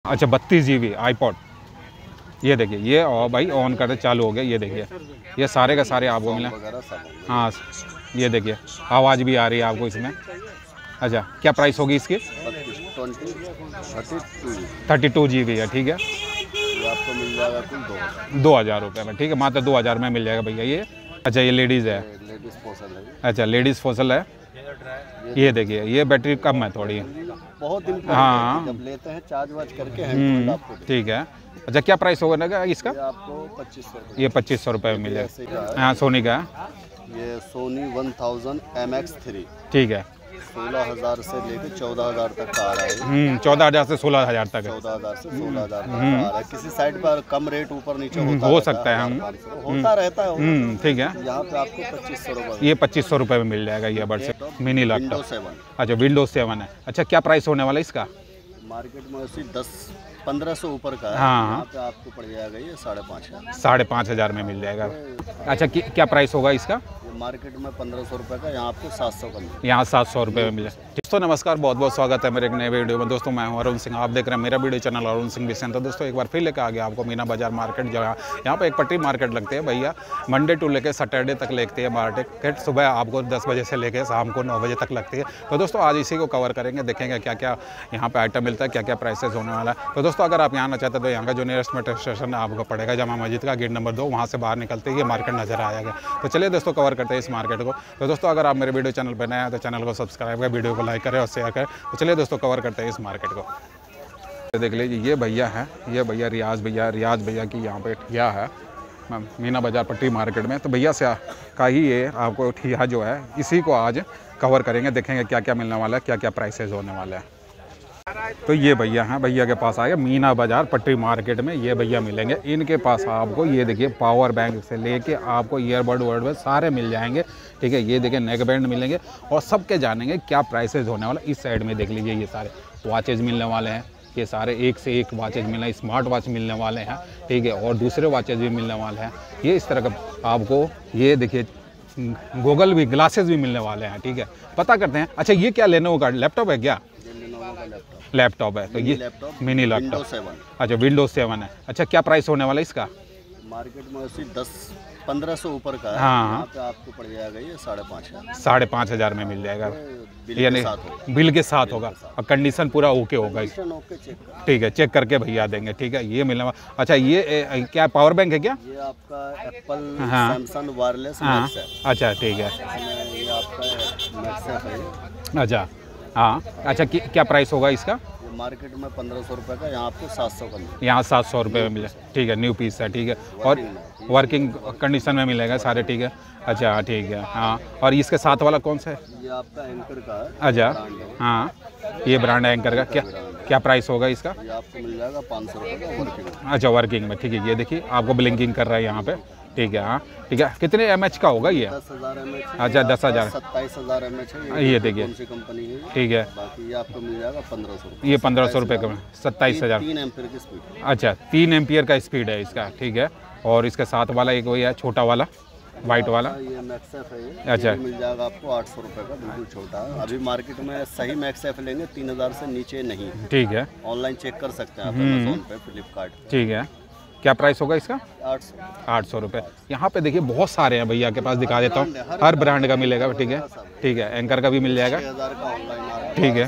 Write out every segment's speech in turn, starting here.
अच्छा 32 GB iPod, ये देखिए ये और भाई ऑन करते चालू हो गया। ये देखिए ये सारे का सारे आपको मिला। हाँ ये देखिए आवाज़ भी आ रही है आपको इसमें। अच्छा क्या प्राइस होगी इसकी? 32 GB है, ठीक है। आपको मिल जाएगा कुल 2000 रुपये में, ठीक है, मात्र 2000 में मिल जाएगा भैया ये। अच्छा ये लेडीज़ है, लेडीज फोसल है। अच्छा लेडीज़ फोसल है। ये देखिए ये बैटरी कम है थोड़ी, बहुत दिन हाँ जब लेते हैं चार्ज वार्ज करके आपको ठीक है। अच्छा क्या प्राइस होगा ना इसका? आपको 2500, ये 2500 रुपये में मिल जाएगा। हाँ सोनी का है, ये सोनी 1000 MX3, ठीक है। 16,000 से लेकर 14,000 तक का आ रहा है। 14,000 से 16,000 तक है। 14,000 से 16,000 तक आ रहा है। किसी साइड पर कम रेट ऊपर नीचे होता हो सकता है, हम होता रहता है। ठीक है। यहाँ पे आपको 2500 रुपये, ये 2500 रुपये में मिल जाएगा ये बर्ड से मिनी लैपटॉप। Windows 7। अच्छा विंडोज 7 है। अच्छा क्या प्राइस होने वाला है इसका? मार्केट में उसी 10-1500 ऊपर का है। हाँ यहाँ पे आपको पड़ जाएगा ये 5,500। 5,500 में मिल जाएगा। अच्छा क्या प्राइस होगा इसका? मार्केट में 1500 रुपये का, यहाँ आपको 700 का मिलेगा। यहाँ 700 रुपये में मिले। दोस्तों नमस्कार, बहुत बहुत स्वागत है मेरे एक नए वीडियो में। दोस्तों मैं हूँ अरुण सिंह, आप देख रहे हैं मेरा वीडियो चैनल अरुण सिंह विसेन। तो दोस्तों एक बार फिर लेकर आ गया आपको मीना बाजार मार्केट, जगह यहाँ पे एक पट्टी मार्केट लगती है भैया। मंडे टू लेकर सैटरडे तक लगती है मार्केट। सुबह आपको 10 बजे से लेकर शाम को 9 बजे तक लगती है। तो दोस्तों आज इसी को कवर करेंगे, देखेंगे क्या क्या यहाँ पे आइटम मिलता है, क्या क्या प्राइसेस होने वाला है। तो दोस्तों अगर आप यहाँ आना चाहते हैं तो यहाँ का जो नियरेस्ट मेट्रो स्टेशन आपको पड़ेगा जामा मस्जिद का गेट नंबर 2, वहाँ से बाहर निकलते ही ये मार्केट नजर आएगा। तो चलिए दोस्तों कवर करते हैं इस मार्केट को। तो दोस्तों अगर आप मेरे वीडियो चैनल पर नए हैं तो चैनल को सब्सक्राइब करें, वीडियो को लाइक करें और शेयर करें। तो चलिए दोस्तों कवर करते हैं इस मार्केट को। देख लीजिए ये भैया है, ये भैया रियाज भैया की यहाँ पे ठिया है मीना बाजार पट्टी मार्केट में। तो भैया से का ही ये आपको ठिया जो है इसी को आज कवर करेंगे, देखेंगे क्या क्या मिलने वाला है, क्या क्या प्राइसेस होने वाले हैं। तो ये भैया हैं, भैया के पास आएगा मीना बाजार पट्टी मार्केट में ये भैया मिलेंगे। इनके पास आपको ये देखिए पावर बैंक से लेके आपको ईयरबड वर्ड सारे मिल जाएंगे, ठीक है। ये देखिए नेक बैंड मिलेंगे और सबके जानेंगे क्या प्राइसेस होने वाला। इस साइड में देख लीजिए ये सारे वॉचेज मिलने वाले हैं, ये सारे एक से एक वॉचेज मिलना, स्मार्ट वॉच मिलने वाले हैं, ठीक है। और दूसरे वॉचेज भी मिलने वाले हैं। ये इस तरह का आपको ये देखिए गूगल भी ग्लासेस भी मिलने वाले हैं, ठीक है। पता करते हैं। अच्छा ये क्या लेनोवो का लैपटॉप है क्या? लैपटॉप है, तो ये मिनी लैपटॉप। अच्छा विंडोज 7 है। अच्छा क्या प्राइस होने वाला है इसका? मार्केट में उसी 10-1500 ऊपर का है। हाँ यहाँ पे आपको पड़ जाएगा ये 5,500। 5,500 में मिल जाएगा, यानी बिल के साथ होगा और कंडीशन पूरा ओके होगा, ठीक है। चेक करके भैया देंगे, ठीक है। ये मिलने वाला। अच्छा ये क्या पावर बैंक है क्या? ये आपका एप्पल सैमसंग वायरलेस मैक्स है। अच्छा ठीक है, ये आपका मैक्स है। अच्छा हाँ। अच्छा क्या प्राइस होगा इसका? मार्केट में 1500 रुपये का, यहाँ आपको 700 का मिलेगा। यहाँ 700 रुपये में मिले, ठीक है। न्यू पीस है, ठीक है। और वर्किंग कंडीशन में मिलेगा सारे, ठीक है। अच्छा ठीक है हाँ। और इसके साथ वाला कौन सा है? ये आपका एंकर का है। अच्छा हाँ, ये ब्रांड है एंकर का। क्या प्राइस होगा इसका? ये आपको मिल जाएगा 500 रुपये का वर्किंग। अच्छा वर्किंग में, ठीक है। ये देखिए आपको ब्लिंकिंग कर रहा है यहाँ पे, ठीक है। हाँ ठीक है। कितने mAh का होगा ये? 10,000 mAh। अच्छा 10,000, 27,000 mAh है। ये देखिए कौन सी कंपनी है, ठीक है। बाकी ये आपको मिल जाएगा 1500 रुपये। ये 1500 रुपये का 27,000। 3 एम्पीयर की स्पीड। अच्छा 3 एम्पियर का स्पीड है इसका, ठीक है। और इसके साथ वाला एक वही है छोटा वाला वाइट वाला, ये मैक्सएफ है। ये अच्छा मिल जाएगा आपको 800 रुपये का, बिल्कुल छोटा है। अभी मार्केट में सही मैक्सएफ लेंगे 3000 से नीचे नहीं, ठीक है। ऑनलाइन चेक कर सकते हैं आप अमेज़न पे, फ्लिपकार्ट पे। ठीक है। क्या प्राइस होगा इसका? 800 रुपये। यहाँ पे देखिए बहुत सारे हैं भैया के पास, दिखा देता हूँ। हर ब्रांड का मिलेगा, ठीक है। ठीक है एंकर का भी मिल जाएगा, 6,000 का ऑनलाइन आ रहा है, ठीक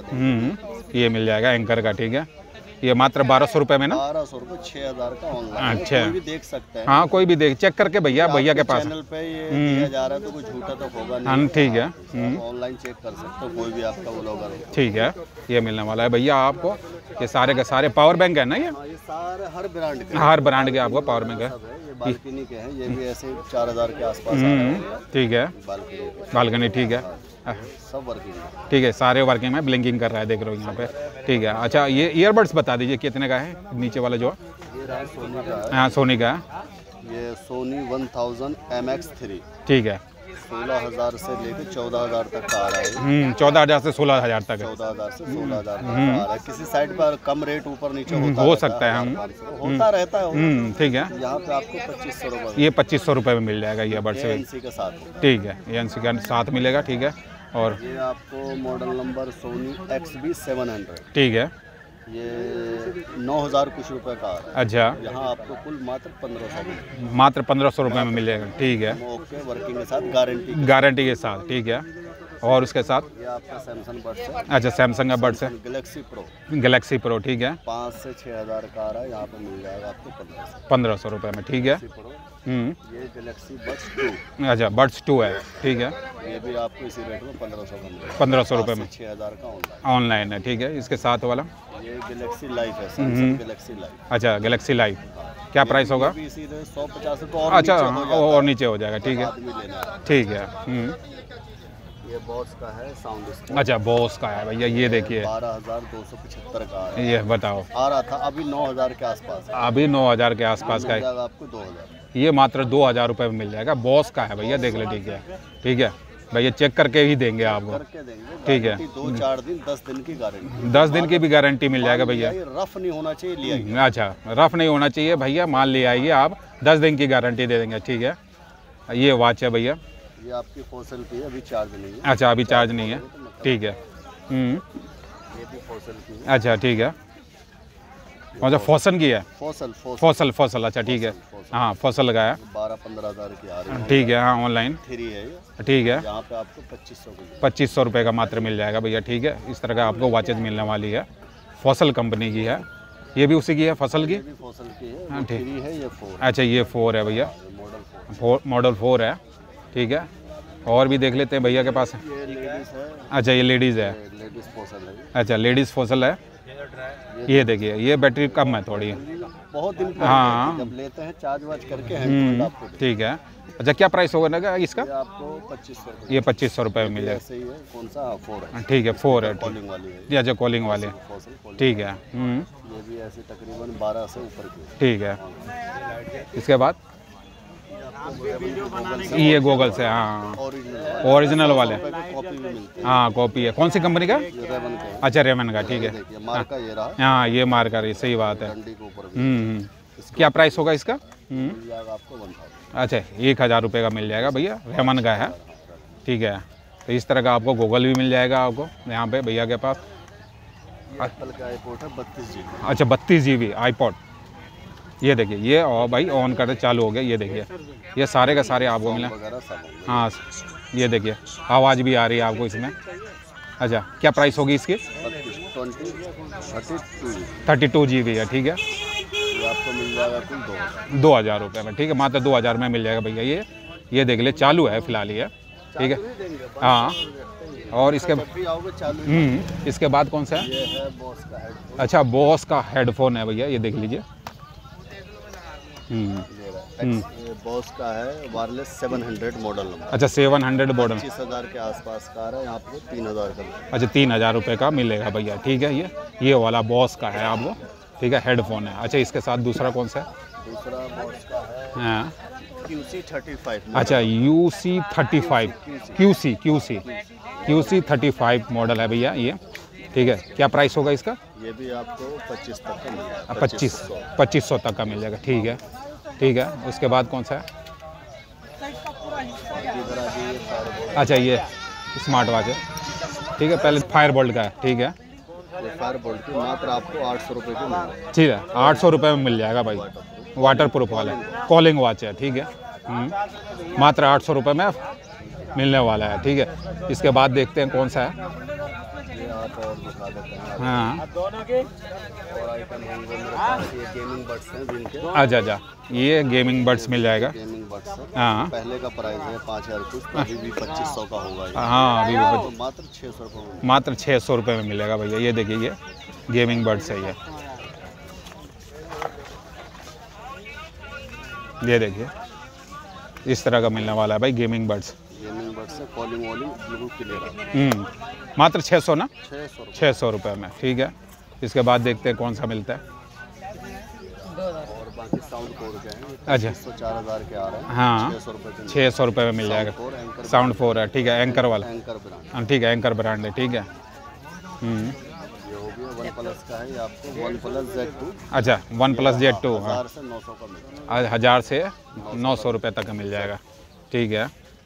है। ये मिल जाएगा एंकर का, ठीक है। ये मात्र 1200 रुपये में ना? 1200 रुपये, 6,000 का ऑनलाइन। अच्छा कोई भी देख सकते हैं। हाँ कोई भी देख चेक करके भैया के पास चैनल पे ये दिया जा रहा है तो कुछ झूठा तो होगा नहीं, ठीक है। ऑनलाइन चेक कर सकते हो, कोई भी आपका ब्लॉगर हो, ठीक है। ये मिलने वाला है भैया आपको। ये सारे के सारे पावर बैंक है ना? ये सारे हर ब्रांड के, हर ब्रांड के आपको पावर बैंक है। ये बालकनी के हैं, ये भी ऐसे 4000 के आसपास आ रहे हैं। ठीक है बालकनी, ठीक है। सब वर्किंग है, ठीक है। सारे वर्किंग में ब्लिंकिंग कर रहा है, देख रहे हो यहाँ पे, ठीक है। अच्छा ये ईयरबड्स बता दीजिए कितने का है नीचे वाला जो? ये रहा सोनी का है। हाँ सोनी का है, ये सोनी 1000 MX3, ठीक है। 16,000 से लेकर 14,000 तक का आ रहा है। 14,000 से 16,000 तक है। 14,000 से 16,000 तक का आ रहा है। किसी साइड पर कम रेट ऊपर नीचे होता हो सकता है, हम होता रहता है। ठीक है। यहाँ पे आपको 2500 रुपये, ये 2500 रुपये में मिल जाएगा ये बर्ड से, एनसी के साथ, ठीक है। ये एनसी के साथ मिलेगा, ठीक है। और ये आपको मॉडल नंबर सोनी XB700, ठीक है। ये 9,000 कुछ रुपए का आ रहा है। अच्छा, यहाँ आपको कुल मात्र 1500 में, मात्र 1500 रुपये में मिल जाएगा। ठीक है, ओके, वर्किंग के साथ गारंटी। गारंटी के साथ। ठीक है, और उसके साथ ये आपका सैमसंग बड्स है। अच्छा, सैमसंग का बड्स है, गैलेक्सी प्रो। Galaxy pro. ठीक है, 5 से 6,000 का आ रहा है, यहाँ पे मिल जाएगा आपको 1500 रुपये में। ठीक है, प्रो। हम्म, ये गैलेक्सी बड्स 2। अच्छा, बड्स 2 है। ठीक है, ये भी आपको इसी रेट में 1500 का मिलेगा। 1500 रुपये में 6,000 का ऑनलाइन। ऑनलाइन है। ठीक है, इसके साथ वाला ये गैलेक्सी लाइफ है, सैमसंग गैलेक्सी लाइफ। अच्छा, गैलेक्सी लाइव क्या प्राइस होगा? ये भी इसी रेट 150 रुपये और अच्छा, नीचे हो जाता और है। नीचे हो जाएगा। ठीक है, आदमी लेना है। ठीक है। ये बॉस का है साउंड सिस्टम। अच्छा, बॉस का है भैया, ये देखिए, 12,275 का है। ये बताओ, आ रहा था अभी 9,000 के आसपास। अभी 9000 के आसपास का मिल है। जाएगा आपको 2,000। ये मात्र 2000 रुपये में मिल जाएगा। बॉस का है भैया, देख ले। ठीक है, ठीक है भैया, चेक करके ही देंगे आपको। करके देंगे। ठीक है। 2-4 दिन 10 दिन की गारंटी। 10 दिन की भी गारंटी मिल जाएगा भैया। रफ नहीं होना चाहिए, लिया। अच्छा, रफ नहीं होना चाहिए भैया, माल ले आइए आप, 10 दिन की गारंटी दे देंगे। ठीक है, ये वॉच है भैया। ये आपकी फोसल की है, अभी चार्ज नहीं है। अच्छा, अभी चार्ज नहीं है। ठीक है, ये भी फोसल की है। अच्छा, ठीक है। अच्छा, फॉसन की है, फोसल। फॉसल। अच्छा, ठीक है, हाँ, फॉसल लगाया। 12-15 हज़ार की आ रही है। ठीक है, हाँ, ऑनलाइन। 3 है ये। ठीक है, यहाँ पे आपको 2500 की। 2500 रुपये का मात्र मिल जाएगा भैया। ठीक है, इस तरह का आपको वॉचेज मिलने वाली है, फॉसल कंपनी की है। ये भी उसी की है, फसल की। ये भी फोसल की है। हाँ, ठीक। 3 है, ये 4। अच्छा, ये 4 है भैया, मॉडल 4। मॉडल 4 है। ठीक है, और भी देख लेते हैं भैया के पास। ये लेडीज है। अच्छा, ये लेडीज़ है। लेडीज फोसल है। अच्छा, लेडीज़ फॉसल है। ये देखिए, ये बैटरी कम है थोड़ी। बहुत दिन हाँ। जब लेते हैं चार्ज वार्ज करके हैंड आपको दे। ठीक है। अच्छा, क्या प्राइस होगा ना इसका? ये आपको 2500 रुपये। ये 2500 रुपये में मिल जाएगा। ऐसे ही है। कौन सा? 4 है। ठीक है, 4 है। कॉलिंग वाली है। ये अच्छा, कॉलिंग वाले। Fossil calling. ठीक है, ये भी ऐसे तकरीबन 12 से ऊपर की है। ठीक है। इसके बाद ये गूगल से, हाँ, ओरिजिनल वाले। कॉपी भी मिलती है। हाँ, कॉपी है। कौन सी कंपनी का? ये रेवन का है। अच्छा, रेमन का। ठीक है, देखिए मार्का ये रहा। हाँ, ये मार्कर, सही बात है। डंडी के ऊपर भी क्या प्राइस होगा इसका? मिल जाएगा आपको 1000। अच्छा, 1000 रुपये का मिल जाएगा भैया, रेमन का है। ठीक है, तो इस तरह का आपको गूगल भी मिल जाएगा आपको यहाँ पे भैया के पास। एप्पल का आईपॉड है 32 GB। अच्छा, 32 GB आईपॉड। ये देखिए, ये और भाई ऑन करते चालू हो गया। ये देखिए, ये सारे का सारे आपको मिले। वगैरह सब होंगे। हाँ, ये देखिए, आवाज़ भी आ रही है आपको इसमें। अच्छा, क्या प्राइस होगी इसकी? 32 GB है। ठीक है, ये आपको मिल जाएगा कुल 2000। 2000 रुपये में। ठीक है, मात्र 2000 में मिल जाएगा भैया। ये देख ले, चालू है फिलहाल ये। ठीक है, हाँ, और इसके जब भी आओगे चालू। इसके बाद कौन सा है? ये है बॉस का हेडफोन। अच्छा, बॉस का हेडफोन है भैया, ये देख लीजिए। ये बॉस का है वायरलेस 700 मॉडल नंबर। अच्छा, 700 मॉडल। 25,000 के आसपास का आ रहा है। यहाँ पे 3000 का। अच्छा, 3000 रुपये का मिलेगा भैया। ठीक है, ये वाला बॉस का है आपको। ठीक है, हेडफोन है। अच्छा, इसके साथ दूसरा कौन सा है? दूसरा बॉस का है हाँ, QC35। अच्छा, UC35 QC 35 मॉडल है भैया ये। ठीक है, क्या प्राइस होगा इसका? ये भी आपको 25 तक का मिल जाएगा। 2500 तक का मिल जाएगा। ठीक है, ठीक है। उसके बाद कौन सा है? अच्छा, ये स्मार्ट वॉच है। ठीक है, पहले फायरबोल्ट का है। ठीक है, फायरबोल्ट की मात्र आपको 800 रुपये की मिल जाएगी। ठीक है, 800 रुपये में मिल जाएगा भाई। वाटर प्रूफ वाला कॉलिंग वॉच है। ठीक है, मात्र 800 रुपये में मिलने वाला है। ठीक है, इसके बाद देखते हैं कौन सा है। ये आप और दिखा देते हैं। हाँ, और आइटम होंगे मेरे पास। ये गेमिंग बड्स हैं जिनके। अच्छा, ये गेमिंग बड्स मिल जाएगा। गेमिंग बड्स है। हाँ, पहले का प्राइस है 5000 कुछ, तो अभी भी 2500 का होगा ये। हाँ, अभी तो मात्र 600 रुपये में। मात्र 600 रुपये में मिलेगा भैया। ये देखिए, ये गेमिंग बड्स है ये देखिए, इस तरह का मिलने वाला है भाई गेमिंग बड्स। गेमिंग बड्स है, कॉलिंग वॉलिंग बिल्कुल क्लियर है। मात्र 600 ना? 600 600 रुपये में। ठीक है, इसके बाद देखते हैं कौन सा मिलता है। और बाकी साउंड कोड के हैं। अच्छा, 4000 के आ रहे हैं। हाँ, 600 रुपये के 600 रुपये में मिल जाएगा। साउंड 4 है। ठीक है, एंकर वाला। Anchor brand. हाँ, ठीक है, एंकर ब्रांड है। ठीक है, ये हो गया OnePlus का है। ये आपको OnePlus Z2। अच्छा, OnePlus Z2। हाँ, 1000 से 900 का मिलेगा। 1000 से 900 रुपये तक का मिल जाएगा। ठीक है,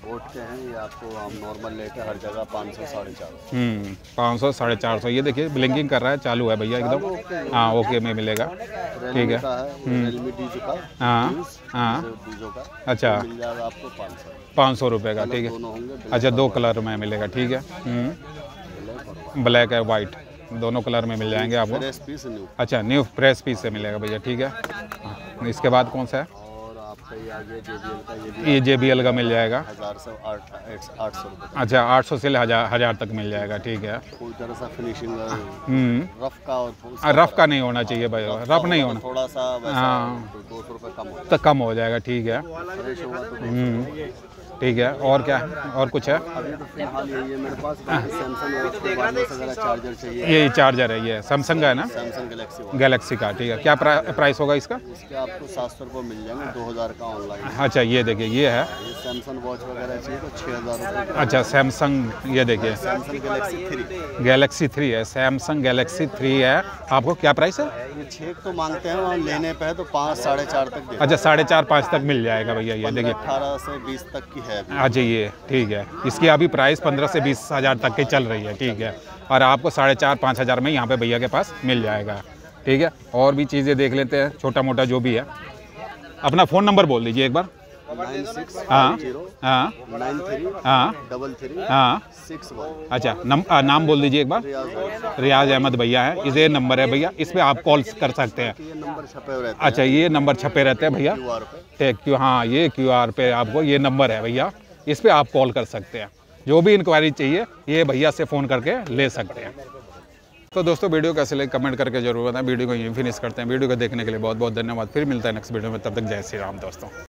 बोट के हैं ये आपको हम नॉर्मल लेते हैं हर जगह 500 450। 500 450। ये देखिए ब्लिंकिंग कर रहा है, चालू है भैया एकदम। हाँ ओके में मिलेगा, ठीक है। रियलमी डीजो का, हाँ हाँ डीजो का अच्छा मिल जाएगा आपको 500 रुपये का, ठीक है। दोनों होंगे, अच्छा 2 कलर में मिलेगा, ठीक है। ब्लैक है वाइट, दोनों कलर में मिल जाएंगे आपको। Fresh piece new. अच्छा न्यू फ्रेश पीस से मिलेगा भैया, ठीक है। इसके बाद कौन सा है? और आपका ये आगे JBL का, ये JBL का मिल जाएगा 1000 से 800 रुपये। अच्छा 800 से 1000 तक मिल जाएगा, ठीक है। कोई तरह सा फिनिशिंग रफ का और रफ का नहीं होना चाहिए भाई, रफ नहीं होना, थोड़ा सा वैसा हाँ 200 रुपये कम होगा, तो कम हो जाएगा, ठीक है। फ्रेश होगा तो ठीक है। और क्या है, और कुछ है? अभी तो फिलहाल यही है मेरे पास। सैमसंग और उसके बाद में अगर चार्जर चाहिए, ये चार्जर है, ये सैमसंग का है ना, सैमसंग गैलेक्सी का, ठीक है। क्या प्राइस होगा इसका? इसके आपको 700 रुपये मिल जाएंगे, 2000 का ऑनलाइन। अच्छा ये देखिए ये है, ये सैमसंग वॉच वगैरह चाहिए तो 6000 रुपये। अच्छा सैमसंग, ये देखिए सैमसंग गैलेक्सी 3 है, सैमसंग गैलेक्सी 3 है। आपको क्या प्राइस है? ये 6 तो मांगते हैं और लेने पे है तो 5 साढ़े 4 तक दे। अच्छा 4.5 5 तक मिल जाएगा भैया, ये देखिए 18 से 20 तक की है अभी। अच्छा ये ठीक है, इसकी अभी प्राइस 15 से 20 हज़ार तक की चल रही है, ठीक है। और आपको 4.5 5 हज़ार में यहाँ पे भैया के पास मिल जाएगा, ठीक है। और भी चीज़ें देख लेते हैं, छोटा मोटा जो भी है। अपना फ़ोन नंबर बोल दीजिए एक बार। 96 हाँ 0 हाँ 93 हाँ 33 हाँ 61। अच्छा नाम बोल दीजिए एक बार। रियाज अहमद भैया है, इसे नंबर है भैया, इस पर आप कॉल कर सकते हैं। ये नंबर छपे हुए रहते हैं। अच्छा ये नंबर छपे रहते हैं भैया, QR पे। हाँ ये QR पे आपको ये नंबर है भैया, इस पर आप कॉल कर सकते हैं। जो भी इंक्वायरी चाहिए ये भैया से फ़ोन करके ले सकते हैं। तो दोस्तों वीडियो कैसे लगे कमेंट करके जरूर बताएं। वीडियो को यहीं फिनिश करते हैं। वीडियो को देखने के लिए बहुत बहुत धन्यवाद। फिर मिलता है नेक्स्ट वीडियो में, तब तक जय श्री राम दोस्तों।